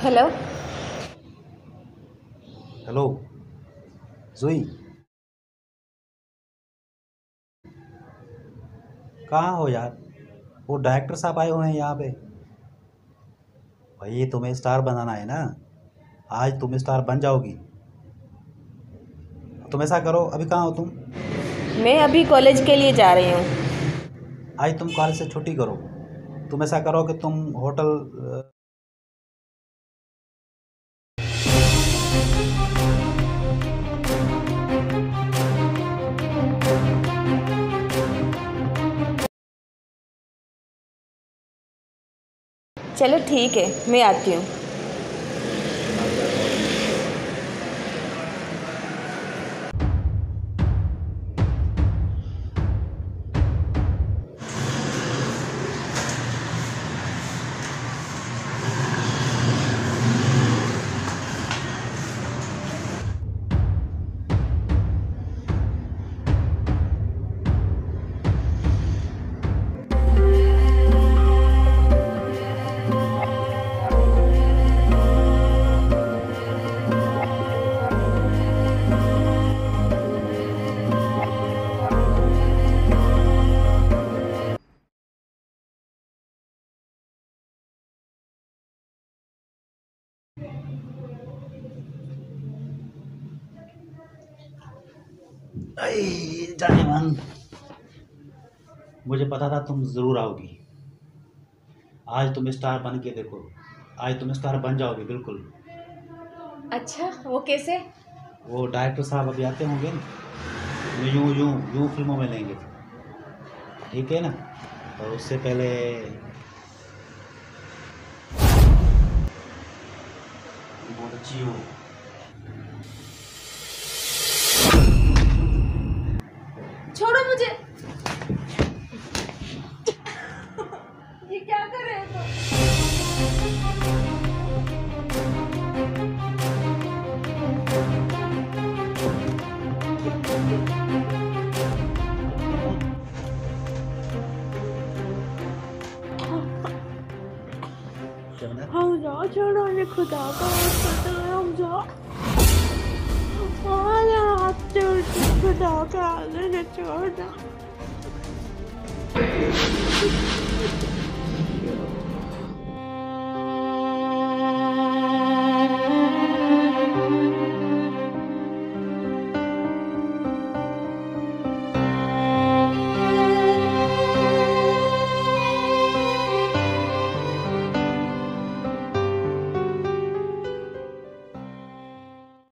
Hello. Hello जोई, कहाँ हो यार? वो डायरेक्टर साहब आए हुए हैं यहाँ पे। भाई तुम्हें स्टार बनाना है ना, आज तुम स्टार बन जाओगी। तुम ऐसा करो, अभी कहाँ हो तुम? मैं अभी कॉलेज के लिए जा रही हूँ। आज तुम कॉलेज से छुट्टी करो। तुम ऐसा करो कि तुम होटल चलो ठीक है, मैं आती हूँ। जाने मन। मुझे पता था तुम ज़रूर आओगी। आज तुम स्टार बन के देखो, आज तुम स्टार बन जाओगे बिल्कुल। अच्छा, वो कैसे? वो डायरेक्टर साहब अभी आते होंगे ना, यूं यूं यूं फिल्मों में लेंगे, ठीक है ना? और उससे पहले बहुत अच्छी हो। छोड़ो मुझे। ये क्या कर रहे हो हम जाओ, छोड़ो, ये खुदा का वास्ता है, हम जाओ। हाथ जोड़ के खुदा का, छोड़ना।